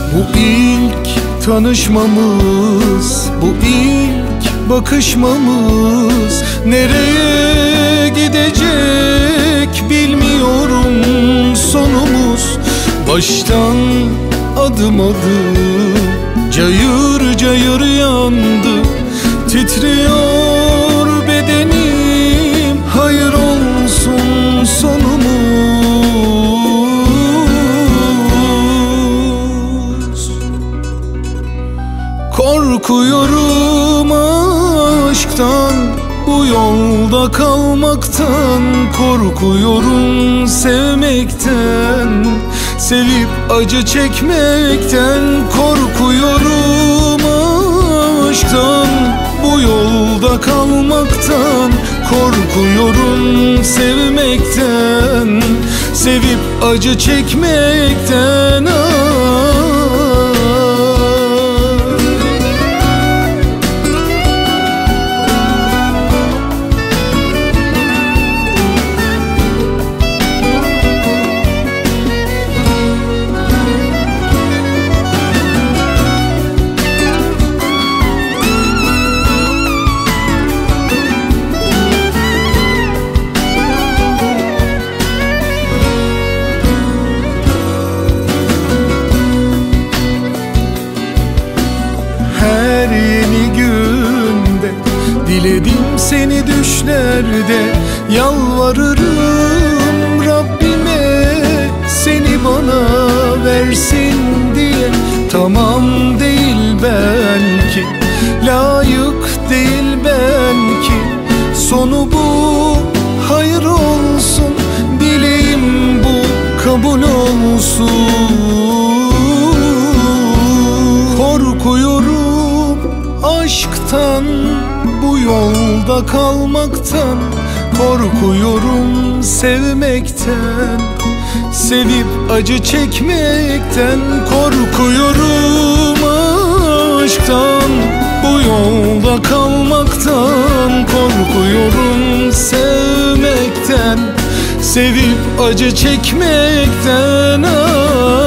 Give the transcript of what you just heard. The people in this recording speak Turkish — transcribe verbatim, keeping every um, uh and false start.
Bu ilk tanışmamız, bu ilk bakışmamız nereye gidecek bilmiyorum sonumuz. Baştan adım adım cayır cayır yandı, titriyor bedenim, hayır olsun sonumuz. Korkuyorum aşktan, bu yolda kalmaktan, korkuyorum sevmekten, sevip acı çekmekten. Korkuyorum aşktan, bu yolda kalmaktan, korkuyorum sevmekten, sevip acı çekmekten. Her yeni günde diledim seni düşlerde, yalvarırım Rabbime seni bana versin diye. Tamam değil belki, layık değil belki, sonu bu hayır olsun, dileğim bu kabul olsun. Korkuyorum aşktan, bu yolda kalmaktan, korkuyorum sevmekten, sevip acı çekmekten. Korkuyorum aşktan, bu yolda kalmaktan, korkuyorum sevmekten, sevip acı çekmekten.